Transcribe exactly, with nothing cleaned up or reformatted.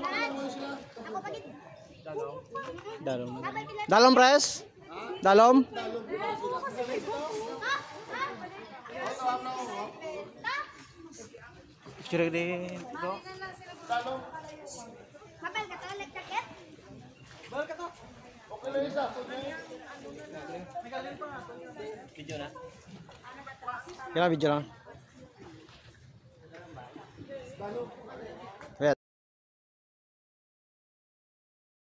Dalom. Dalom, pres? Dalom? Picture din. Dalom. Mabel ka to, like jacket? Bal ka to. Okay lang isa. Video na. Kaya video lang. Dalom.